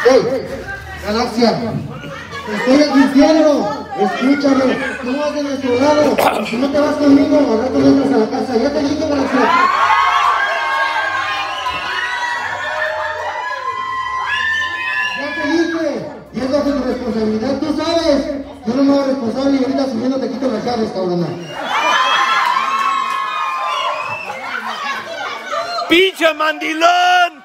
Hey, Galaxia, te estoy advirtiendo, escúchame, tú vas de nuestro lado, si no te vas conmigo, al rato entras a la casa, ya te dije, Galaxia. Ya te dije, y es bajo tu responsabilidad, tú sabes, yo no me hago responsable y ahorita subiendo te quito las llaves, cabrona. ¡Pinche mandilón!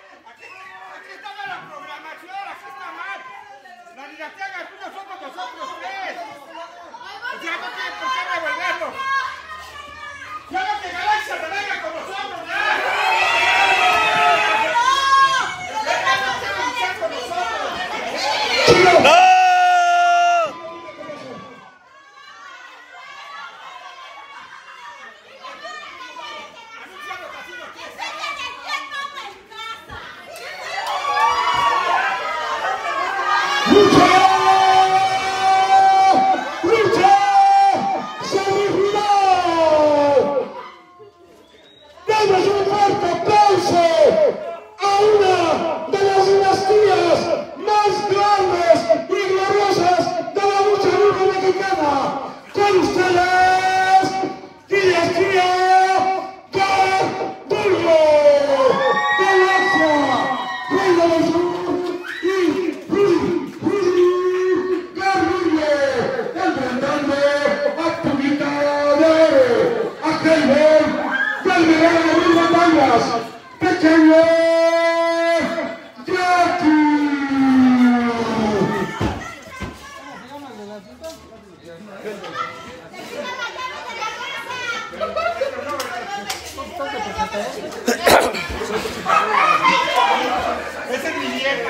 Ese es mi vieja.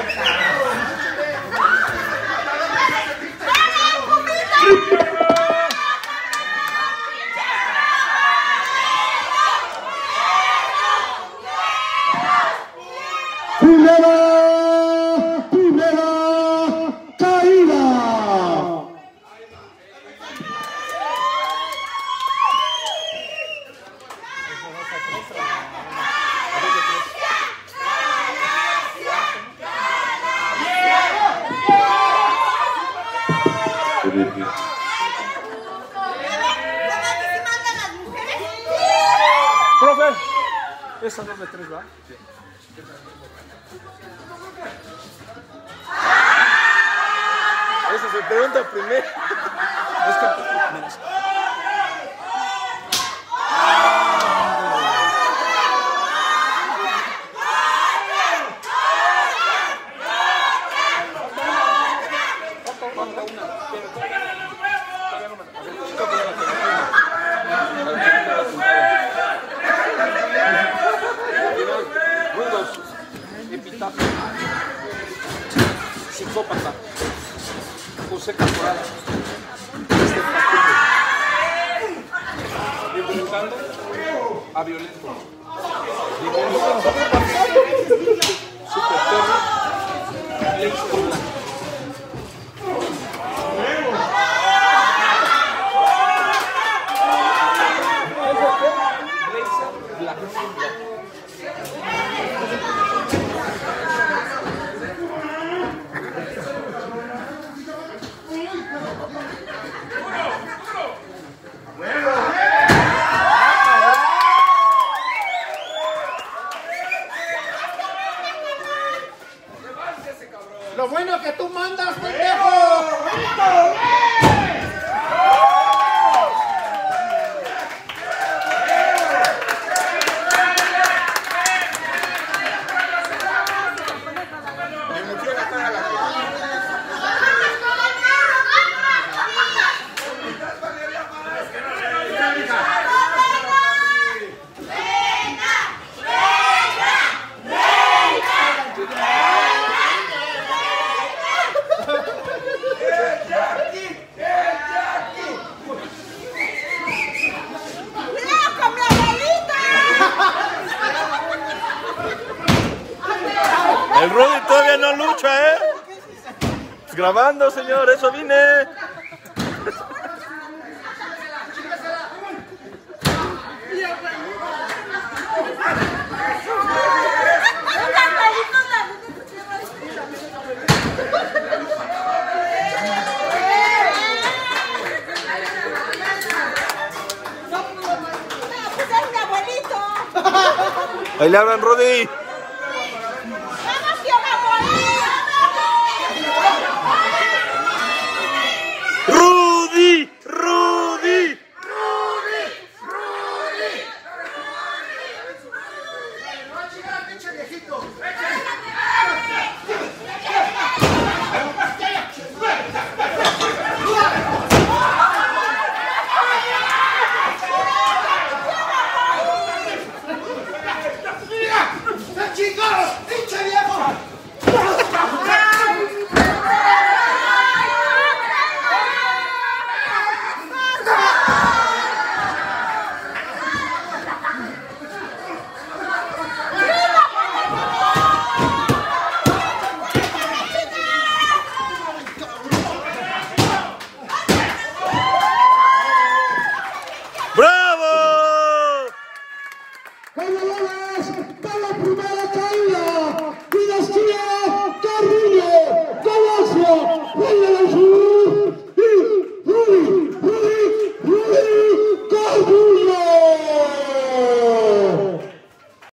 Profe, esa 2 de 3, ¿va? Sí. Eso se pregunta primero. Es que menos. Psicópata, José Caporal, enfrentando a violento, super perro, Blazer Black. Lo bueno que tú mandas, pendejo. El Rudy todavía no lucha, ¿eh? Pues grabando, señor, eso vine. Ahí le hablan, Rudy.